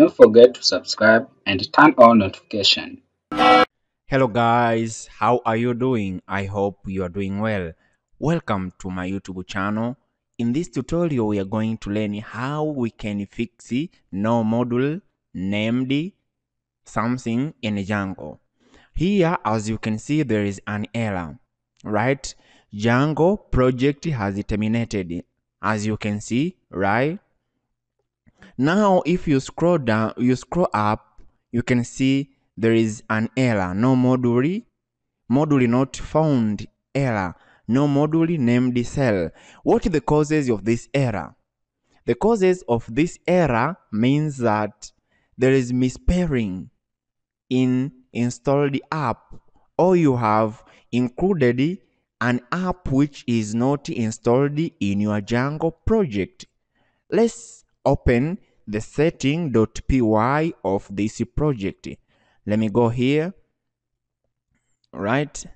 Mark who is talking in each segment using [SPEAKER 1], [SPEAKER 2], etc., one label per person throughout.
[SPEAKER 1] don't forget to subscribe and turn on notification.
[SPEAKER 2] Hello guys, how are you doing? I hope you are doing well. Welcome to my YouTube channel. In this tutorial we are going to learn how we can fix no module named something in Django. Here as you can see there is an error, right? Django project has terminated, as you can see, right? Now if you scroll down, you scroll up, you can see there is an error, no module not found error, no module named cell. What are the causes of this error? The causes of this error means that there is misspelling in installed app, or you have included an app which is not installed in your Django project. Let's open the setting.py of this project. Let me go here, right?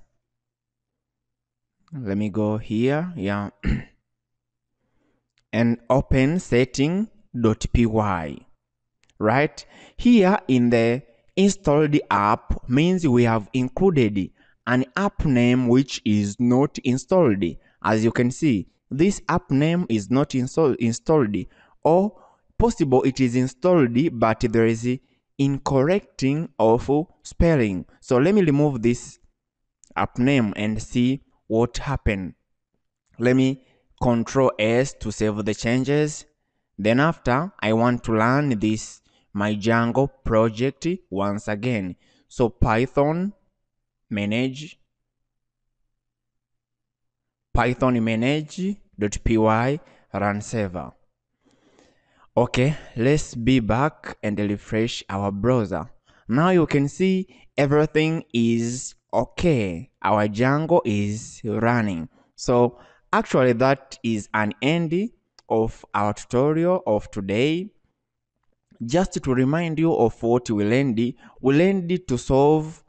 [SPEAKER 2] Let me go here, yeah, and open setting.py. Right here in the installed app means we have included an app name which is not installed. As you can see, this app name is not installed, or possible it is installed but there is incorrecting of spelling. So let me remove this app name and see what happened. Let me Control S to save the changes. Then after, I want to learn this my Django project once again. So Python manage manage.py run server. Okay, let's be back and refresh our browser. Now you can see everything is okay. Our Django is running. So actually that is an end of our tutorial of today. Just to remind you of what we learned to solve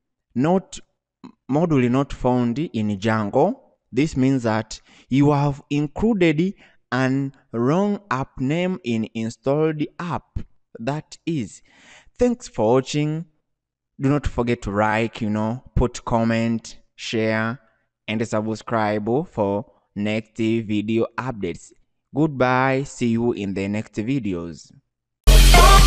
[SPEAKER 2] module not found in Django. This means that you have included an wrong app name in installed app. That is. Thanks for watching. Do not forget to like, put comment, share, and subscribe for next video updates. Goodbye. See you in the next videos.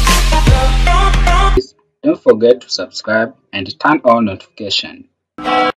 [SPEAKER 1] Please don't forget to subscribe and turn on notification.